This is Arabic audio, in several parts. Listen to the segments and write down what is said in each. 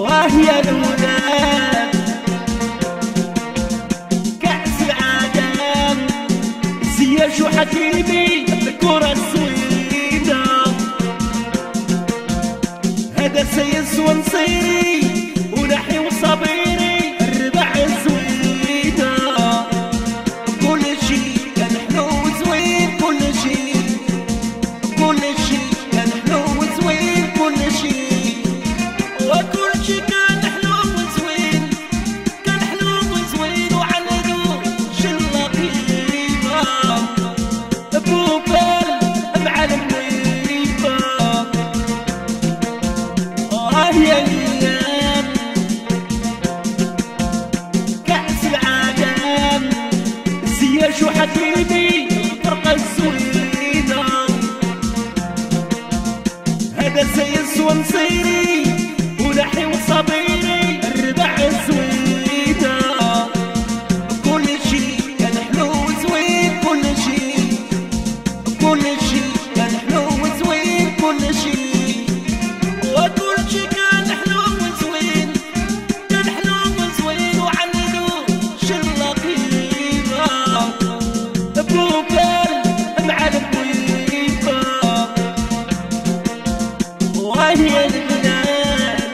وهي الولاد كأس العالم زياش وحكيمي الكرة السويدة هذا سيس ونصيري ونحي وصبيري الربع الزويدة كل شي كان حلو وزوين كل شي كان حلو وزوين كل شي وكل شي كان حلو وزوين كان حلو وزوين وعنقو شلة طيبة بوبال مع المنيبة يا ايام كأس العالم زياش وحكيمي الفرقة الزوينة هذا سيس ونصيري ونحي وصبيري الربع الزوينة كل شي كان حلو وزوين كل شي كان حلو وزوين كل شي وكل شي كان حلو وزوين كان حلو وزوين وعنقو شلة طيبة بوبال مع المنيبة وهي البلاد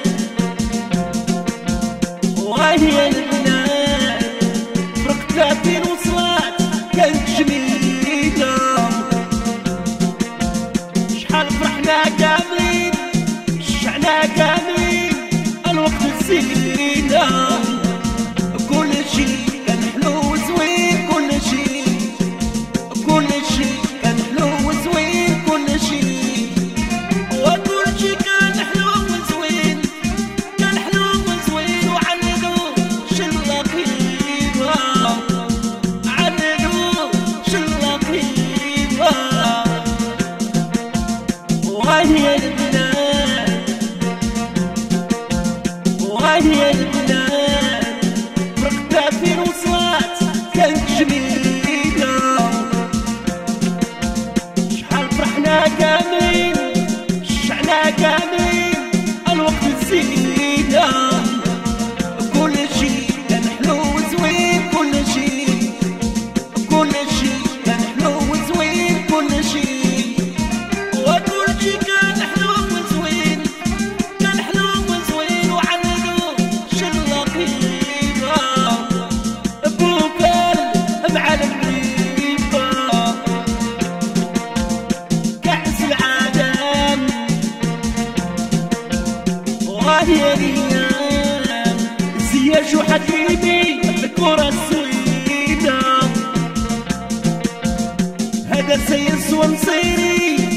وهي البلاد فرق 30 وصلات كانت جميلة شحال فرحنا كاملين شعنا كاملين الوقت الزينة كل شي كان حلو وزوين كل شي كان حلو وزوين كل شي وكل شي كان حلو وزوين كان حلو وزوين وعنقو شلة طيبة عنقو شلة طيبة وهي البلاد وهي البلاد فرق 30 وصلات كانت جميلة شحال فرحنا كاملين شعنا كاملين الوقت الزينة كل شي كان حلو وزوين كل شي كان حلو وزوين كل شي وكل شي كان حلو وزوين كان حلو وزوين وعنقو شلة طيبة بوبال مع المنيبة كأس العالم وهي الايام زياش وحكيمي الكرة السويدة هذا سيس ونصيري